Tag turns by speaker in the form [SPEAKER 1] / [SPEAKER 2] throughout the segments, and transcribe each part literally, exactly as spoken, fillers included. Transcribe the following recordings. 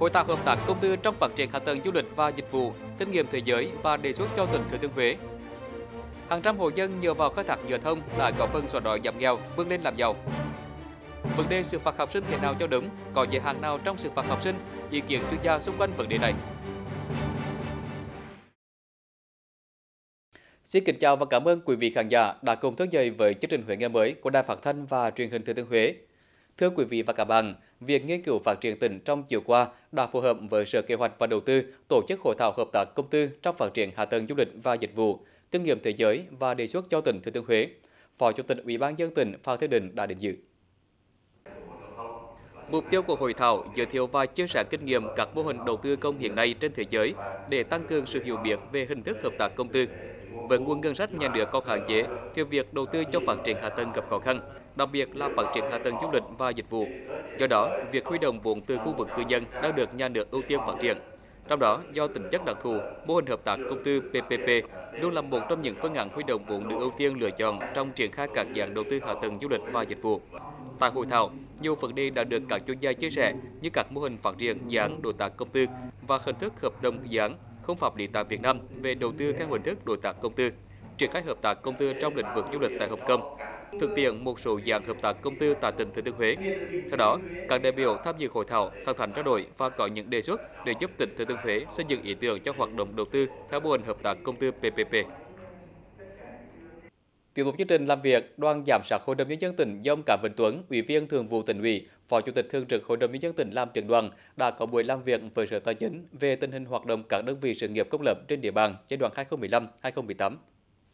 [SPEAKER 1] Hội thảo hợp tác công tư trong phát triển hạ tầng du lịch và dịch vụ, kinh nghiệm thế giới và đề xuất cho tỉnh Thừa Thiên Huế. Hàng trăm hộ dân nhờ vào khai thác nhựa thông đã góp phần xóa đói giảm nghèo, vươn lên làm giàu. Vấn đề xử phạt học sinh thế nào cho đúng, có giới hạn nào trong xử phạt học sinh, ý kiến chuyên gia xung quanh vấn đề này. Xin kính chào và cảm ơn quý vị khán giả đã cùng thức dậy với chương trình Huế ngày mới của Đài Phát thanh và Truyền hình Thừa Thiên Huế. Thưa quý vị và các bạn, việc nghiên cứu phát triển tỉnh trong chiều qua đã phù hợp với Sở Kế hoạch và Đầu tư tổ chức hội thảo hợp tác công tư trong phát triển hạ tầng du lịch và dịch vụ, kinh nghiệm thế giới và đề xuất cho tỉnh Thừa Thiên Huế. Phó Chủ tịch Ủy ban nhân dân tỉnh Phan Thế Định đã đến dự. Mục tiêu của hội thảo giới thiệu và chia sẻ kinh nghiệm các mô hình đầu tư công hiện nay trên thế giới để tăng cường sự hiểu biết về hình thức hợp tác công tư. Với nguồn ngân sách nhà nước còn hạn chế, thì việc đầu tư cho phát triển hạ tầng gặp khó khăn, đặc biệt là phát triển hạ tầng du lịch và dịch vụ. Do đó, việc huy động vốn từ khu vực tư nhân đang được nhà nước ưu tiên phát triển. Trong đó, do tính chất đặc thù, mô hình hợp tác công tư pê pê pê luôn là một trong những phương án huy động vốn được ưu tiên lựa chọn trong triển khai các dự án đầu tư hạ tầng du lịch và dịch vụ. Tại hội thảo, nhiều vấn đề đã được các chuyên gia chia sẻ như các mô hình phát triển dự án đối tác công tư và hình thức hợp đồng dự án không pháp lý tại Việt Nam về đầu tư theo hình thức đối tác công tư, triển khai hợp tác công tư trong lĩnh vực du lịch tại Hồng Kông, thực tiễn một số dự án hợp tác công tư tại tỉnh Thừa Thiên Huế. Theo đó, các đại biểu tham dự hội thảo thẳng thắn trao đổi và có những đề xuất để giúp tỉnh Thừa Thiên Huế xây dựng ý tưởng cho hoạt động đầu tư theo mô hình hợp tác công tư pê pê pê. Tiếp tục chương trình làm việc, Đoàn giám sát Hội đồng nhân dân tỉnh do ông Cảm Vĩnh Tuấn, Ủy viên Thường vụ Tỉnh ủy, Phó Chủ tịch Thường trực Hội đồng nhân dân tỉnh làm trưởng đoàn đã có buổi làm việc với Sở Tài chính về tình hình hoạt động các đơn vị sự nghiệp công lập trên địa bàn giai đoạn hai không một năm đến hai không một tám.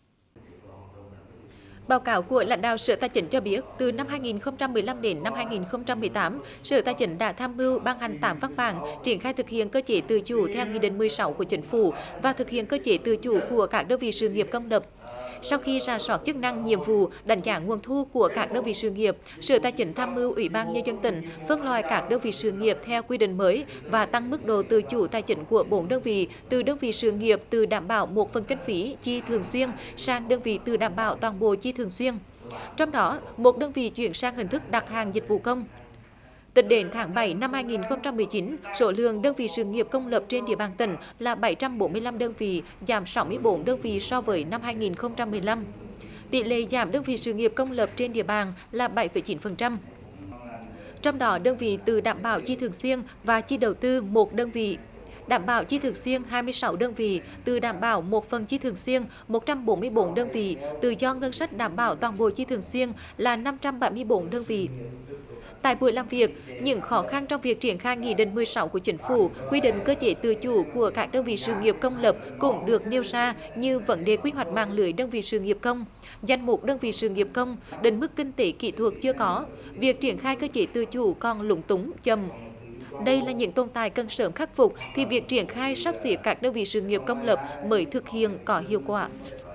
[SPEAKER 2] Báo cáo của lãnh đạo Sở Tài chính cho biết, từ năm hai nghìn không trăm mười lăm đến năm hai nghìn không trăm mười tám, Sở Tài chính đã tham mưu ban hành tám văn bản triển khai thực hiện cơ chế tự chủ theo Nghị định mười sáu của Chính phủ và thực hiện cơ chế tự chủ của các đơn vị sự nghiệp công lập. Sau khi rà soát chức năng, nhiệm vụ, đánh giá nguồn thu của các đơn vị sự nghiệp, Sở Tài chính tham mưu Ủy ban nhân dân tỉnh phân loại các đơn vị sự nghiệp theo quy định mới và tăng mức độ tự chủ tài chính của bốn đơn vị từ đơn vị sự nghiệp tự đảm bảo một phần kinh phí chi thường xuyên sang đơn vị tự đảm bảo toàn bộ chi thường xuyên. Trong đó, một đơn vị chuyển sang hình thức đặt hàng dịch vụ công. Tính đến tháng bảy năm hai nghìn không trăm mười chín, số lượng đơn vị sự nghiệp công lập trên địa bàn tỉnh là bảy trăm bốn mươi lăm đơn vị, giảm sáu mươi tư đơn vị so với năm hai nghìn không trăm mười lăm. Tỷ lệ giảm đơn vị sự nghiệp công lập trên địa bàn là bảy phẩy chín phần trăm. Trong đó, đơn vị tự đảm bảo chi thường xuyên và chi đầu tư một đơn vị, đảm bảo chi thường xuyên hai mươi sáu đơn vị, tự đảm bảo một phần chi thường xuyên một trăm bốn mươi tư đơn vị, tự do ngân sách đảm bảo toàn bộ chi thường xuyên là năm trăm bảy mươi tư đơn vị. Tại buổi làm việc, những khó khăn trong việc triển khai Nghị định mười sáu của Chính phủ quy định cơ chế tự chủ của các đơn vị sự nghiệp công lập cũng được nêu ra như vấn đề quy hoạch mạng lưới đơn vị sự nghiệp công, danh mục đơn vị sự nghiệp công, định mức kinh tế kỹ thuật chưa có, việc triển khai cơ chế tự chủ còn lúng túng, chậm. Đây là những tồn tại cần sớm khắc phục thì việc triển khai sắp xếp các đơn vị sự nghiệp công lập mới thực hiện có hiệu quả.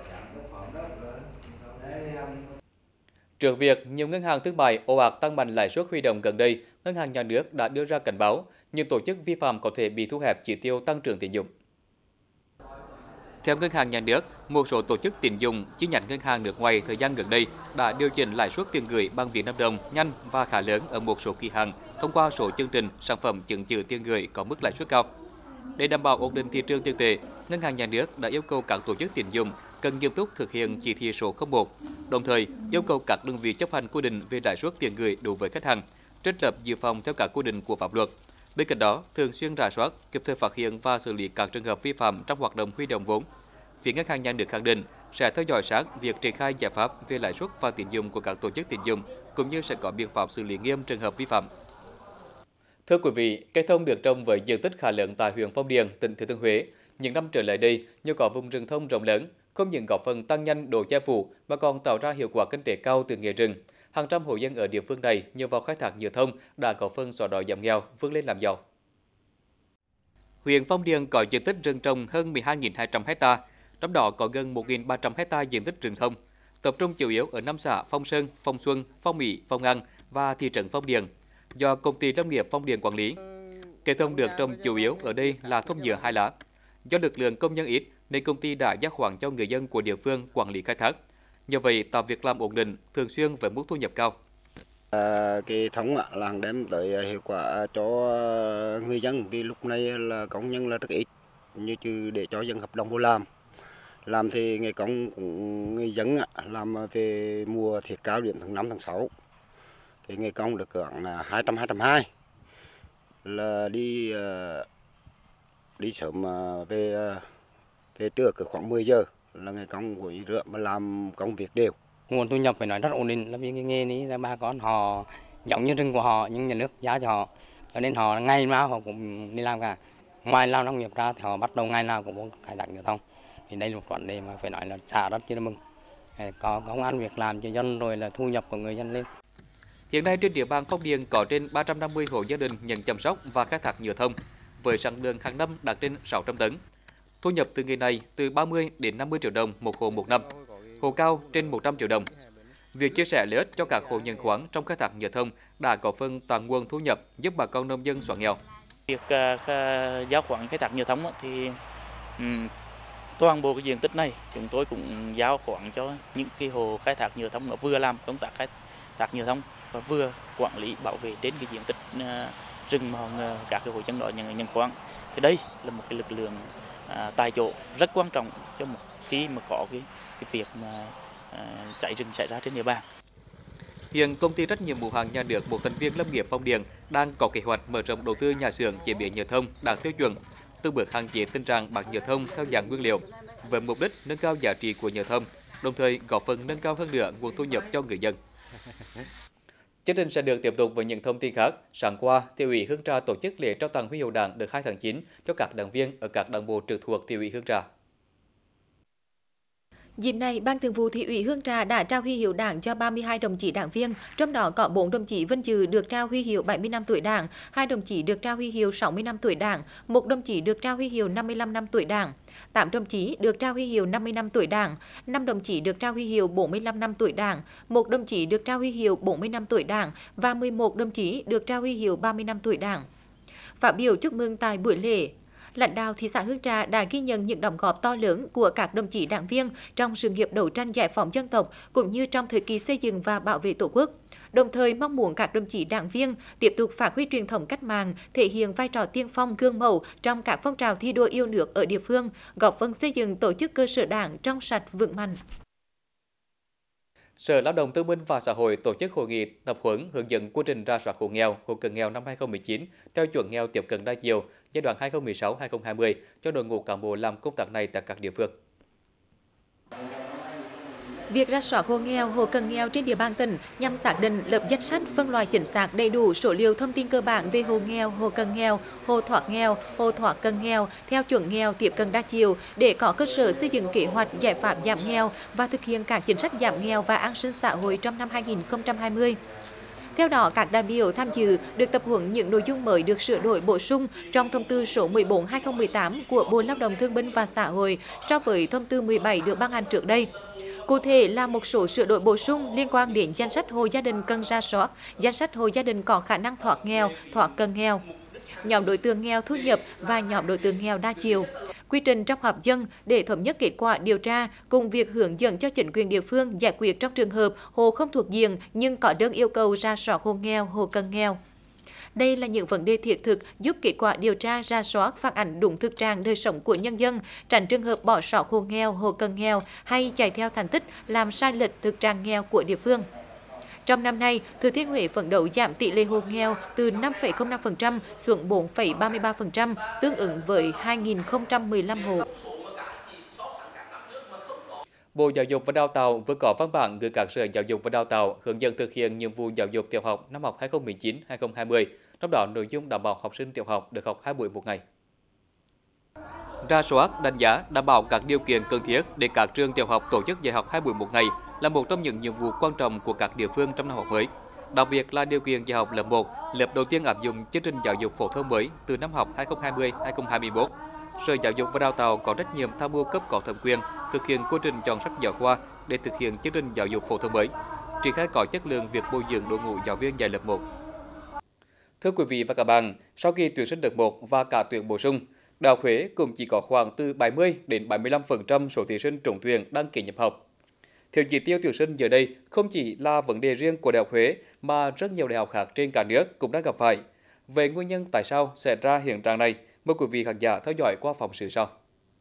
[SPEAKER 1] Trước việc nhiều ngân hàng thương mại ồ ạt tăng mạnh lãi suất huy động gần đây, Ngân hàng Nhà nước đã đưa ra cảnh báo những tổ chức vi phạm có thể bị thu hẹp chỉ tiêu tăng trưởng tín dụng. Theo Ngân hàng Nhà nước, một số tổ chức tín dụng chi nhánh ngân hàng nước ngoài thời gian gần đây đã điều chỉnh lãi suất tiền gửi bằng Việt Nam đồng nhanh và khá lớn ở một số kỳ hạn thông qua số chương trình sản phẩm chứng chỉ tiền gửi có mức lãi suất cao. Để đảm bảo ổn định thị trường tiền tệ, Ngân hàng Nhà nước đã yêu cầu các tổ chức tín dụng cần nghiêm túc thực hiện chỉ thị số không một, đồng thời yêu cầu các đơn vị chấp hành quy định về lãi suất tiền gửi đối với khách hàng, trích lập dự phòng theo các quy định của pháp luật. Bên cạnh đó, thường xuyên rà soát, kịp thời phát hiện và xử lý các trường hợp vi phạm trong hoạt động huy động vốn. Phía Ngân hàng Nhà nước khẳng định sẽ theo dõi sát việc triển khai giải pháp về lãi suất và tín dụng của các tổ chức tín dụng, cũng như sẽ có biện pháp xử lý nghiêm trường hợp vi phạm. Thưa quý vị, cây thông được trồng với diện tích khá lớn tại huyện Phong Điền, tỉnh Thừa Thiên Huế. Những năm trở lại đây, nhờ có vùng rừng thông rộng lớn, không những góp phần tăng nhanh độ che phủ mà còn tạo ra hiệu quả kinh tế cao từ nghề rừng. Hàng trăm hộ dân ở địa phương này nhờ vào khai thác nhựa thông đã góp phần xóa đói giảm nghèo, vươn lên làm giàu. Huyện Phong Điền có diện tích rừng trồng hơn mười hai nghìn hai trăm ha, trong đó có gần một nghìn ba trăm ha diện tích rừng thông, tập trung chủ yếu ở năm xã Phong Sơn, Phong Xuân, Phong Mỹ, Phong An và thị trấn Phong Điền, do Công ty Lâm nghiệp Phong Điền quản lý. Cây thông được trồng chủ yếu ở đây là thông nhựa hai lá. Do lực lượng công nhân ít nên công ty đã giao khoán cho người dân của địa phương quản lý khai thác. Nhờ vậy tạo việc làm ổn định, thường xuyên với mức thu nhập cao.
[SPEAKER 3] À, cái thống ạ, làng đem tới hiệu quả cho người dân vì lúc này là công nhân là rất ít, như chứ để cho dân hợp đồng vô làm. Làm thì nghề công cũng người dân ạ, làm về mùa thì cao điểm tháng năm tháng sáu thì nghề công được khoảng hai trăm hai trăm hai là đi đi sớm về về trưa cứ khoảng mười giờ là nghề công của rượu mà làm công việc đều.
[SPEAKER 4] Nguồn thu nhập phải nói rất ổn định, là vì cái nghề này là bà con họ giống như rừng của họ nhưng nhà nước giá cho họ, cho nên họ ngày nào họ cũng đi làm cả. Ngoài làm nông nghiệp ra thì họ bắt đầu ngày nào cũng muốn khai thác giao thông. Thì đây là một vấn đề mà phải nói là xã rất là mừng, có công ăn việc làm cho dân rồi là thu nhập của người dân lên.
[SPEAKER 1] Hiện nay trên địa bàn Phong Điền có trên ba trăm năm mươi hộ gia đình nhận chăm sóc và khai thác nhựa thông với sản lượng hàng năm đạt trên sáu trăm tấn. Thu nhập từ nghề này từ ba mươi đến năm mươi triệu đồng một hộ một năm, hộ cao trên một trăm triệu đồng. Việc chia sẻ lợi ích cho các hộ nhận khoán trong khai thác nhựa thông đã có phần tạo nguồn thu nhập giúp bà con nông dân xóa nghèo.
[SPEAKER 5] Việc uh, giao khoán khai thác nhựa thông thì um, toàn bộ cái diện tích này chúng tôi cũng giao khoán cho những cái hộ khai thác nhựa thông, nó vừa làm công tác khai thác nhựa thông và vừa quản lý bảo vệ trên cái diện tích uh, rừng mà các cái hộ dân đó nhận nhận khoán. Thì đây là một cái lực lượng uh, tại chỗ rất quan trọng cho một khi mà có cái cái việc mà uh, cháy rừng xảy ra trên địa bàn.
[SPEAKER 1] Hiện công ty trách nhiệm hữu hạn nhà nước một thành viên lâm nghiệp Phong Điền đang có kế hoạch mở rộng đầu tư nhà xưởng chế biến nhựa thông đạt tiêu chuẩn, từng bước hạn chế tình trạng bán nhựa thông theo dạng nguyên liệu, với mục đích nâng cao giá trị của nhựa thông, đồng thời góp phần nâng cao hơn nữa nguồn thu nhập cho người dân. Chương trình sẽ được tiếp tục với những thông tin khác. Sáng qua, Thị ủy Hương Trà tổ chức lễ trao tặng huy hiệu Đảng đợt hai tháng chín cho các đảng viên ở các đảng bộ trực thuộc Thị ủy Hương Trà.
[SPEAKER 2] Dịp này, Ban Thường vụ Thị ủy Hương Trà đã trao huy hiệu Đảng cho ba mươi hai đồng chí đảng viên, trong đó có bốn đồng chí vinh dự được trao huy hiệu bảy mươi năm tuổi Đảng, hai đồng chí được trao huy hiệu sáu mươi năm tuổi Đảng, một đồng chí được trao huy hiệu năm mươi lăm năm tuổi Đảng, tám đồng chí được trao huy hiệu năm mươi năm tuổi Đảng, năm đồng chí được trao huy hiệu bốn mươi lăm năm tuổi Đảng, một đồng chí được trao huy hiệu bốn mươi năm tuổi Đảng và mười một đồng chí được trao huy hiệu ba mươi năm tuổi Đảng. Phát biểu chúc mừng tại buổi lễ, lãnh đạo thị xã Hương Trà đã ghi nhận những đóng góp to lớn của các đồng chí đảng viên trong sự nghiệp đấu tranh giải phóng dân tộc cũng như trong thời kỳ xây dựng và bảo vệ Tổ quốc. Đồng thời mong muốn các đồng chí đảng viên tiếp tục phát huy truyền thống cách mạng, thể hiện vai trò tiên phong gương mẫu trong các phong trào thi đua yêu nước ở địa phương, góp phần xây dựng tổ chức cơ sở đảng trong sạch vững mạnh.
[SPEAKER 1] Sở Lao động Thương binh và Xã hội tổ chức hội nghị tập huấn hướng dẫn quy trình rà soát hộ nghèo, hộ cận nghèo năm hai không một chín theo chuẩn nghèo tiếp cận đa chiều giai đoạn hai không một sáu đến hai không hai không cho đội ngũ cán bộ làm công tác này tại các địa phương.
[SPEAKER 2] Việc rà soát hộ nghèo, hộ cận nghèo trên địa bàn tỉnh nhằm xác định lập danh sách phân loại chính xác đầy đủ số liệu thông tin cơ bản về hộ nghèo, hộ cận nghèo, hộ thoát nghèo, hộ thoát cận nghèo theo chuẩn nghèo tiếp cận đa chiều để có cơ sở xây dựng kế hoạch giải pháp giảm nghèo và thực hiện các chính sách giảm nghèo và an sinh xã hội trong năm hai nghìn không trăm hai mươi. Theo đó, các đại biểu tham dự được tập huấn những nội dung mới được sửa đổi bổ sung trong thông tư số mười bốn trên hai không một tám của Bộ Lao động Thương binh và Xã hội so với thông tư mười bảy được ban hành trước đây. Cụ thể là một số sửa đổi bổ sung liên quan đến danh sách hộ gia đình cần rà soát, danh sách hộ gia đình có khả năng thoát nghèo, thoát cận nghèo, nhóm đối tượng nghèo thu nhập và nhóm đối tượng nghèo đa chiều. Quy trình trong họp dân để thống nhất kết quả điều tra cùng việc hướng dẫn cho chính quyền địa phương giải quyết trong trường hợp hộ không thuộc diện nhưng có đơn yêu cầu rà soát hộ nghèo, hộ cận nghèo. Đây là những vấn đề thiết thực giúp kết quả điều tra rà soát phản ánh đúng thực trạng đời sống của nhân dân, tránh trường hợp bỏ sót hộ nghèo, hộ cận nghèo hay chạy theo thành tích làm sai lệch thực trạng nghèo của địa phương. Trong năm nay, Thừa Thiên Huế phấn đấu giảm tỷ lệ hộ nghèo từ năm phẩy không năm phần trăm xuống bốn phẩy ba mươi ba phần trăm, tương ứng với hai nghìn không trăm mười lăm hộ.
[SPEAKER 1] Bộ Giáo dục và Đào tạo vừa có văn bản gửi các sở giáo dục và đào tạo hướng dẫn thực hiện nhiệm vụ giáo dục tiểu học năm học hai không một chín đến hai không hai không, trong đó nội dung đảm bảo học sinh tiểu học được học hai buổi một ngày. Rà soát, đánh giá, đảm bảo các điều kiện cần thiết để các trường tiểu học tổ chức dạy học hai buổi một ngày là một trong những nhiệm vụ quan trọng của các địa phương trong năm học mới. Đặc biệt là điều kiện dạy học lớp một, lớp đầu tiên áp dụng chương trình giáo dục phổ thông mới từ năm học hai không hai không đến hai không hai mốt. Sở Giáo dục và Đào tạo có trách nhiệm tham mưu cấp có thẩm quyền thực hiện quy trình chọn sách giáo khoa để thực hiện chương trình giáo dục phổ thông mới, triển khai có chất lượng việc bồi dưỡng đội ngũ giáo viên dạy lớp một. Thưa quý vị và các bạn, sau khi tuyển sinh đợt một và cả tuyển bổ sung, Đại học Huế cũng chỉ có khoảng từ bảy mươi đến bảy mươi lăm phần trăm số thí sinh trúng tuyển đăng ký nhập học. Thiếu chỉ tiêu tuyển sinh giờ đây không chỉ là vấn đề riêng của Đại học Huế mà rất nhiều đại học khác trên cả nước cũng đang gặp phải. Về nguyên nhân tại sao xảy ra hiện trạng này, mời quý vị khán giả theo dõi qua phóng sự sau.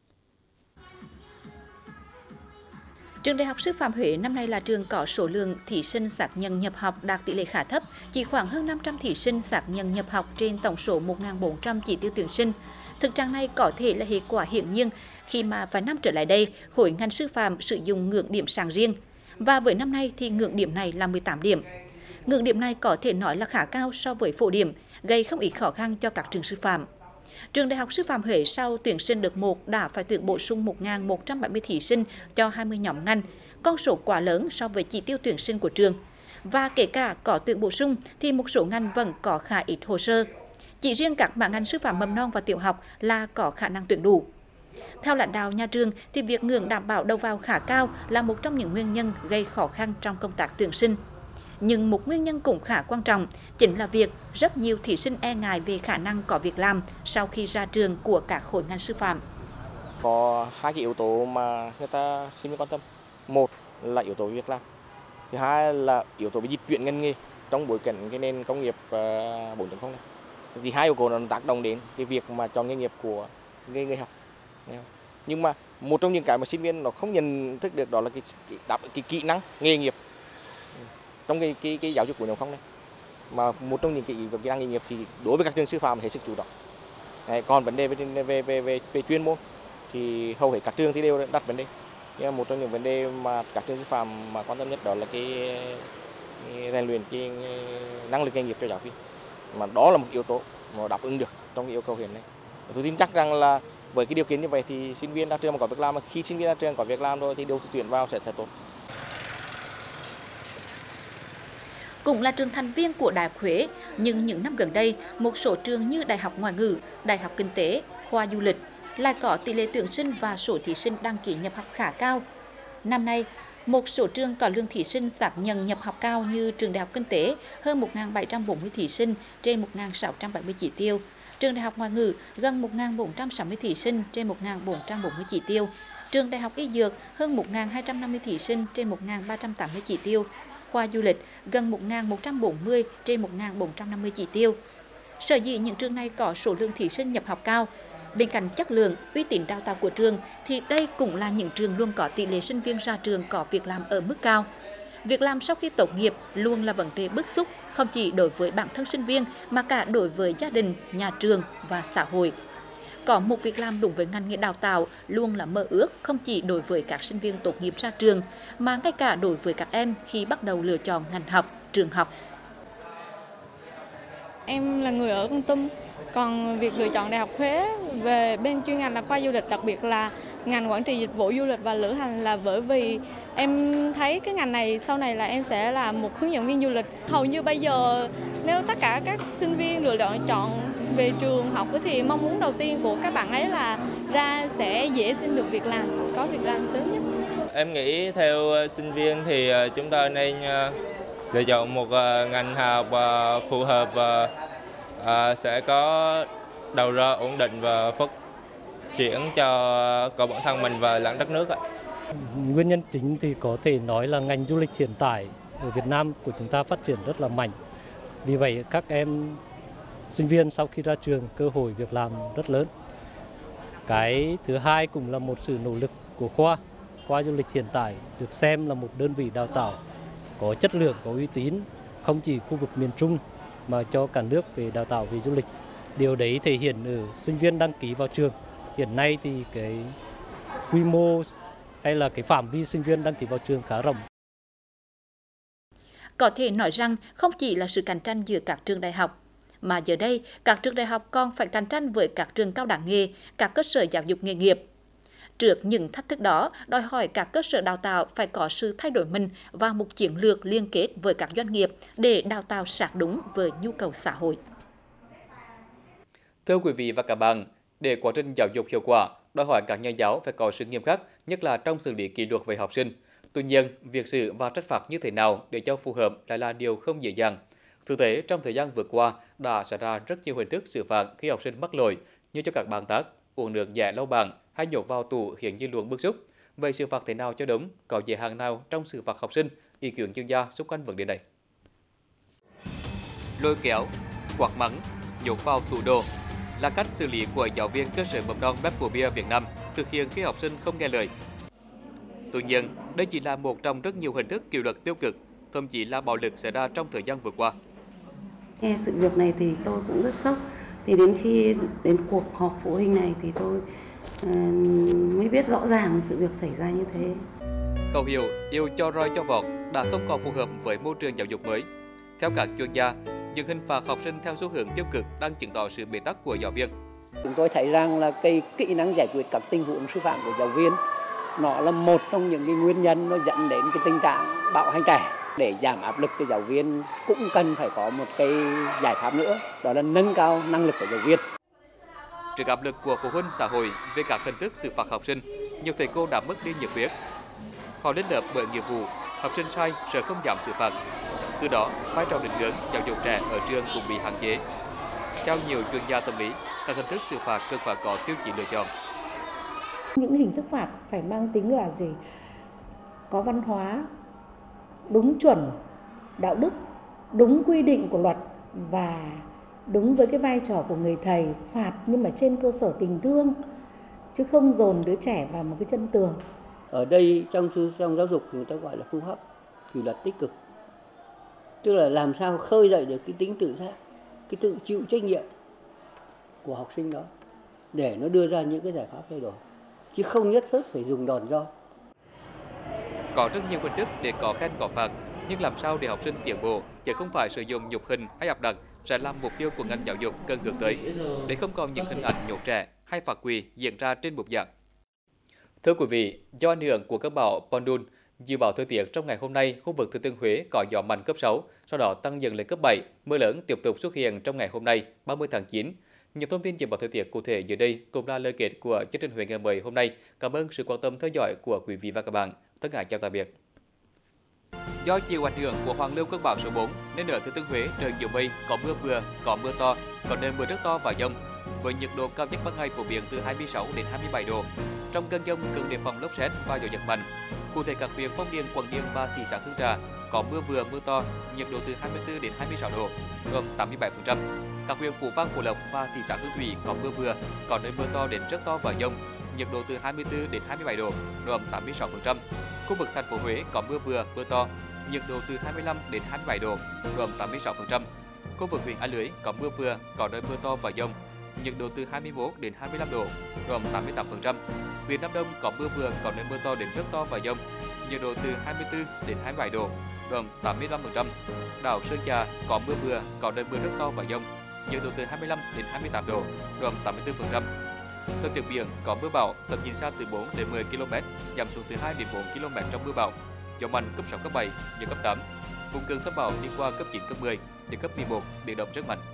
[SPEAKER 2] Trường Đại học Sư phạm Huế năm nay là trường có số lượng thí sinh xác nhận nhập học đạt tỷ lệ khá thấp, chỉ khoảng hơn năm trăm thí sinh xác nhận nhập học trên tổng số một nghìn bốn trăm chỉ tiêu tuyển sinh. Thực trạng này có thể là hệ quả hiển nhiên khi mà vài năm trở lại đây, khối ngành sư phạm sử dụng ngưỡng điểm sàng riêng. Và với năm nay thì ngưỡng điểm này là mười tám điểm. Ngưỡng điểm này có thể nói là khá cao so với phổ điểm, gây không ít khó khăn cho các trường sư phạm. Trường Đại học Sư phạm Huế sau tuyển sinh đợt một đã phải tuyển bổ sung một nghìn một trăm bảy mươi thí sinh cho hai mươi nhóm ngành, con số quá lớn so với chỉ tiêu tuyển sinh của trường. Và kể cả có tuyển bổ sung thì một số ngành vẫn có khá ít hồ sơ. Chỉ riêng các mảng ngành sư phạm mầm non và tiểu học là có khả năng tuyển đủ. Theo lãnh đạo nhà trường thì việc ngưỡng đảm bảo đầu vào khá cao là một trong những nguyên nhân gây khó khăn trong công tác tuyển sinh. Nhưng một nguyên nhân cũng khá quan trọng chính là việc rất nhiều thí sinh e ngại về khả năng có việc làm sau khi ra trường của các khối ngành sư phạm.
[SPEAKER 6] Có hai cái yếu tố mà người ta sinh viên quan tâm. Một là yếu tố việc làm. Thứ hai là yếu tố về dịch chuyển ngành nghề trong bối cảnh cái nền công nghiệp bốn chấm không này. Thì hai yếu tố nó tác động đến cái việc mà chọn nghề nghiệp của người người học. Nhưng mà một trong những cái mà sinh viên nó không nhận thức được đó là cái cái, cái kỹ năng nghề nghiệp trong cái cái, cái giáo dục của bốn chấm không này. Mà một trong những cái kỹ năng nghề nghiệp thì đối với các trường sư phạm hết sức chủ động. Đấy, còn vấn đề về về về về về chuyên môn thì hầu hết các trường thì đều đặt vấn đề. Nhưng một trong những vấn đề mà các trường sư phạm mà quan tâm nhất đó là cái rèn luyện cái năng lực nghề nghiệp cho giáo viên. Mà đó là một yếu tố mà đáp ứng được trong cái yêu cầu hiện nay. Tôi tin chắc rằng là với cái điều kiện như vậy thì sinh viên ra trường mà có việc làm, mà khi sinh viên ra trường có việc làm rồi thì điều tuyển vào sẽ thật tốt.
[SPEAKER 2] Cũng là trường thành viên của Đại học Huế, nhưng những năm gần đây, một số trường như Đại học Ngoại ngữ, Đại học Kinh tế, khoa du lịch lại có tỷ lệ tuyển sinh và số thí sinh đăng ký nhập học khá cao. Năm nay, một số trường có lượng thí sinh xác nhận nhập học cao như trường Đại học Kinh tế hơn một nghìn bảy trăm bốn mươi thí sinh trên một nghìn sáu trăm bảy mươi chỉ tiêu, trường Đại học Ngoại ngữ gần một nghìn bốn trăm sáu mươi thí sinh trên một nghìn bốn trăm bốn mươi chỉ tiêu, trường Đại học Y Dược hơn một nghìn hai trăm năm mươi thí sinh trên một nghìn ba trăm tám mươi chỉ tiêu, khoa du lịch gần một nghìn một trăm bốn mươi trên một nghìn bốn trăm năm mươi chỉ tiêu. Sở dĩ những trường này có số lượng thí sinh nhập học cao, bên cạnh chất lượng, uy tín đào tạo của trường thì đây cũng là những trường luôn có tỷ lệ sinh viên ra trường có việc làm ở mức cao. Việc làm sau khi tốt nghiệp luôn là vấn đề bức xúc không chỉ đối với bản thân sinh viên mà cả đối với gia đình, nhà trường và xã hội. Có một việc làm đúng với ngành nghề đào tạo luôn là mơ ước không chỉ đối với các sinh viên tốt nghiệp ra trường mà ngay cả đối với các em khi bắt đầu lựa chọn ngành học, trường học.
[SPEAKER 7] Em là người ở Kon Tum, còn việc lựa chọn Đại học Huế về bên chuyên ngành là khoa du lịch, đặc biệt là ngành quản trị dịch vụ du lịch và lữ hành là bởi vì em thấy cái ngành này sau này là em sẽ là một hướng dẫn viên du lịch. Hầu như bây giờ nếu tất cả các sinh viên lựa chọn về trường học thì mong muốn đầu tiên của các bạn ấy là ra sẽ dễ xin được việc làm, có việc làm sớm nhất.
[SPEAKER 8] Em nghĩ theo sinh viên thì chúng ta nên lựa chọn một ngành học phù hợp và sẽ có đầu ra ổn định và phát triển cho cả bản thân mình và lẫn đất nước ạ.
[SPEAKER 9] Nguyên nhân chính thì có thể nói là ngành du lịch hiện tại ở Việt Nam của chúng ta phát triển rất là mạnh. Vì vậy các em sinh viên sau khi ra trường cơ hội việc làm rất lớn. Cái thứ hai cũng là một sự nỗ lực của khoa. Khoa du lịch hiện tại được xem là một đơn vị đào tạo có chất lượng, có uy tín, không chỉ khu vực miền Trung mà cho cả nước về đào tạo về du lịch. Điều đấy thể hiện ở sinh viên đăng ký vào trường. Hiện nay thì cái quy mô hay là cái phạm vi sinh viên đăng ký vào trường khá rộng.
[SPEAKER 2] Có thể nói rằng không chỉ là sự cạnh tranh giữa các trường đại học, mà giờ đây các trường đại học còn phải cạnh tranh với các trường cao đẳng nghề, các cơ sở giáo dục nghề nghiệp. Trước những thách thức đó, đòi hỏi các cơ sở đào tạo phải có sự thay đổi mình và một chiến lược liên kết với các doanh nghiệp để đào tạo sát đúng với nhu cầu xã hội.
[SPEAKER 1] Thưa quý vị và các bạn, để quá trình giáo dục hiệu quả, đòi hỏi các nhà giáo phải có sự nghiêm khắc, nhất là trong xử lý kỷ luật với học sinh. Tuy nhiên, việc xử và trách phạt như thế nào để cho phù hợp lại là điều không dễ dàng. Thực tế, trong thời gian vừa qua đã xảy ra rất nhiều hình thức xử phạt khi học sinh mắc lỗi như cho các bạn tác, uống nước giải lau bàn hay nhốt vào tủ khiến dư luận bức xúc. Vậy xử phạt thế nào cho đúng? Có giới hạn nào trong xử phạt học sinh? Ý kiến chuyên gia xung quanh vấn đề này. Lôi kéo, quát mắng, nhốt vào tủ đồ là cách xử lý của giáo viên cơ sở mầm non Beppo-Bia Việt Nam thực hiện khi học sinh không nghe lời. Tuy nhiên, đây chỉ là một trong rất nhiều hình thức kỷ luật tiêu cực, thậm chí là bạo lực xảy ra trong thời gian vừa qua.
[SPEAKER 10] Nghe sự việc này thì tôi cũng rất sốc. Thì đến khi đến cuộc họp phụ huynh này thì tôi uh, mới biết rõ ràng sự việc xảy ra như thế.
[SPEAKER 1] Khẩu hiệu yêu cho roi cho vọt đã không còn phù hợp với môi trường giáo dục mới. Theo các chuyên gia, những hình phạt học sinh theo xu hướng tiêu cực đang chứng tỏ sự bế tắc của giáo viên.
[SPEAKER 11] Chúng tôi thấy rằng là cái kỹ năng giải quyết các tình huống sư phạm của giáo viên nó là một trong những cái nguyên nhân nó dẫn đến cái tình trạng bạo hành trẻ. Để giảm áp lực cho giáo viên cũng cần phải có một cái giải pháp nữa, đó là nâng cao năng lực của giáo viên.
[SPEAKER 1] Trước áp lực của phụ huynh xã hội về các hình thức xử phạt học sinh, nhiều thầy cô đã mất đi nhiệt huyết. Họ đến lớp bởi nghĩa vụ, học sinh sai sợ không dám xử phạt. Từ đó, vai trò định hướng giáo dục trẻ ở trường cũng bị hạn chế. Theo nhiều chuyên gia tâm lý, các hình thức xử phạt cần phải có tiêu chí lựa chọn.
[SPEAKER 10] Những hình thức phạt phải mang tính là gì? Có văn hóa, đúng chuẩn, đạo đức, đúng quy định của luật và đúng với cái vai trò của người thầy, phạt nhưng mà trên cơ sở tình thương, chứ không dồn đứa trẻ vào một cái chân tường.
[SPEAKER 11] Ở đây trong trong giáo dục người ta gọi là phương pháp kỷ luật tích cực, tức là làm sao khơi dậy được cái tính tự giác, cái tự chịu trách nhiệm của học sinh đó để nó đưa ra những cái giải pháp thay đổi, chứ không nhất thiết phải dùng đòn roi.
[SPEAKER 1] Có rất nhiều hình thức để có khen có phạt, nhưng làm sao để học sinh tiến bộ, chứ không phải sử dụng nhục hình hay áp đặt sẽ là mục tiêu của ngành giáo dục cần hướng tới, để không còn những hình ảnh nhốt trẻ hay phạt quỳ diễn ra trên bục giảng. Thưa quý vị, do ảnh hưởng của cơn bão Pondun, dự báo thời tiết trong ngày hôm nay, khu vực Thừa Thiên Huế có gió mạnh cấp sáu, sau đó tăng dần lên cấp bảy, mưa lớn tiếp tục xuất hiện trong ngày hôm nay, ba mươi tháng chín. Những thông tin dự báo thời tiết cụ thể dưới đây cũng là lời kết của chương trình Huế ngày mới hôm nay. Cảm ơn sự quan tâm theo dõi của quý vị và các bạn. Tất cả chào tạm biệt. Do chịu ảnh hưởng của hoàn lưu cơn bão số bốn nên ở Thừa Thiên Huế trời nhiều mây, có mưa vừa, có mưa to, có nơi mưa rất to và dông. Với nhiệt độ cao nhất ban ngày phổ biến từ hai mươi sáu đến hai mươi bảy độ. Trong cơn dông cần đề phòng lốc sét và gió giật mạnh. Cụ thể các huyện Phong Điền, Quảng Điền và thị xã Hương Trà có mưa vừa mưa to, nhiệt độ từ hai mươi tư đến hai mươi sáu độ, gồm tám mươi bảy phần trăm. Các huyện Phú Vang, Phú Lộc và thị xã Hương Thủy có mưa vừa, có nơi mưa to đến rất to và dông, nhiệt độ từ hai mươi tư đến hai mươi bảy độ, gồm tám mươi sáu phần trăm. Khu vực thành phố Huế có mưa vừa mưa to, nhiệt độ từ hai mươi lăm đến hai mươi bảy độ, gồm tám mươi sáu phần trăm. Khu vực huyện A Lưới có mưa vừa, có nơi mưa to và dông, nhiệt độ từ hai mươi mốt đến hai mươi lăm độ, gồm tám mươi tám phần trăm. Huyện Nam Đông có mưa vừa, có nơi mưa to đến rất to và dông, nhiệt độ từ hai mươi tư đến hai mươi bảy độ, gồm tám mươi lăm phần trăm. Đảo Sơn Trà có mưa vừa, có nơi mưa rất to và dông, nhiệt độ từ hai mươi lăm đến hai mươi tám độ, gồm tám mươi tư phần trăm. Thời tiết biển có mưa bão, tầm nhìn xa từ bốn đến mười ki lô mét, giảm xuống từ hai đến bốn ki lô mét trong mưa bão. Gió mạnh cấp sáu cấp bảy, giật cấp tám. Vùng gần tâm bão đi qua cấp chín cấp mười, đến cấp mười một, biển động rất mạnh.